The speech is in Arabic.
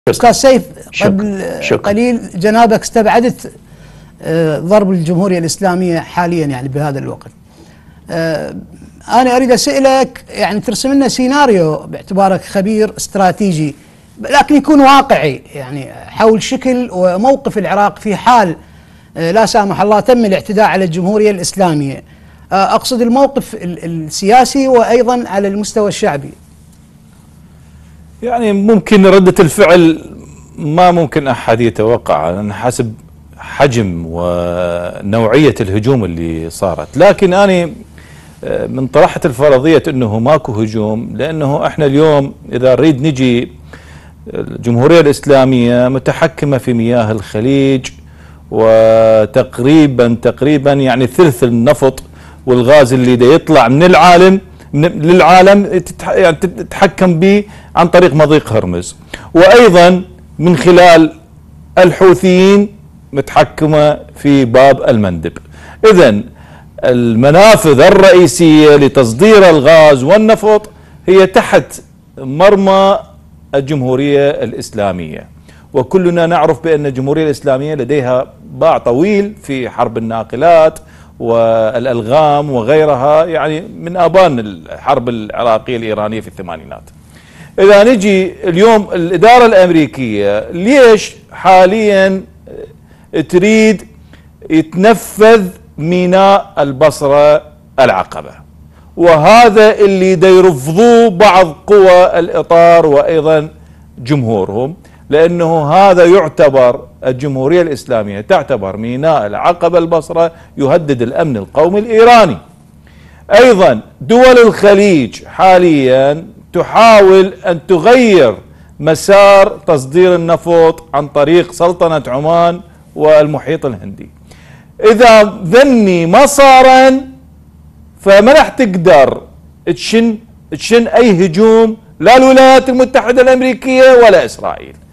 أستاذ سيف، قبل قليل جنابك استبعدت ضرب الجمهورية الإسلامية حاليا يعني بهذا الوقت. أنا أريد أسألك يعني ترسم لنا سيناريو باعتبارك خبير استراتيجي لكن يكون واقعي يعني حول شكل وموقف العراق في حال لا سامح الله تم الاعتداء على الجمهورية الإسلامية. أقصد الموقف السياسي وأيضا على المستوى الشعبي. يعني ممكن ردة الفعل ما ممكن أحد يتوقع لأن حسب حجم ونوعية الهجوم اللي صارت، لكن أنا من طرحت الفرضية أنه ماكو هجوم، لأنه احنا اليوم إذا نريد نجي الجمهورية الإسلامية متحكمة في مياه الخليج، وتقريبا يعني ثلث النفط والغاز اللي دا يطلع من العالم للعالم يعني تتحكم به عن طريق مضيق هرمز، وأيضا من خلال الحوثيين متحكمة في باب المندب. إذن المنافذ الرئيسية لتصدير الغاز والنفط هي تحت مرمى الجمهورية الإسلامية، وكلنا نعرف بأن الجمهورية الإسلامية لديها باع طويل في حرب الناقلات والألغام وغيرها، يعني من آبان الحرب العراقية الإيرانية في الثمانينات. إذا نجي اليوم الإدارة الأمريكية ليش حاليا تريد يتنفذ ميناء البصرة العقبة، وهذا اللي دا يرفضوه بعض قوى الإطار وأيضا جمهورهم، لأنه هذا يعتبر الجمهورية الإسلامية تعتبر ميناء العقبة البصرة يهدد الأمن القومي الإيراني. أيضا دول الخليج حاليا تحاول أن تغير مسار تصدير النفط عن طريق سلطنة عمان والمحيط الهندي. إذا ذني مسارا فما راح تقدر تشن أي هجوم لا الولايات المتحدة الأمريكية ولا إسرائيل.